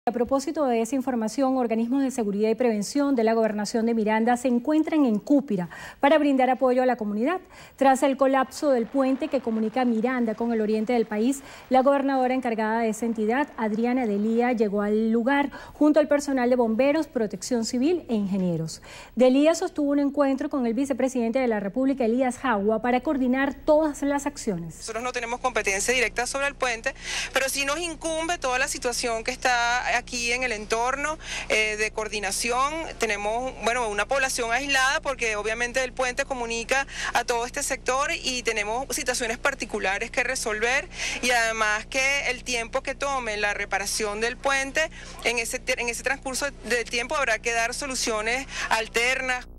A propósito de esa información, organismos de seguridad y prevención de la Gobernación de Miranda se encuentran en Cúpira para brindar apoyo a la comunidad. Tras el colapso del puente que comunica Miranda con el oriente del país, la gobernadora encargada de esa entidad, Adriana Delía, llegó al lugar junto al personal de bomberos, protección civil e ingenieros. Delía sostuvo un encuentro con el vicepresidente de la República, Elías Jagua, para coordinar todas las acciones. Nosotros no tenemos competencia directa sobre el puente, pero sí nos incumbe toda la situación que está aquí en el entorno de coordinación. Tenemos, una población aislada porque obviamente el puente comunica a todo este sector y tenemos situaciones particulares que resolver, y además que el tiempo que tome la reparación del puente, en ese transcurso de tiempo habrá que dar soluciones alternas.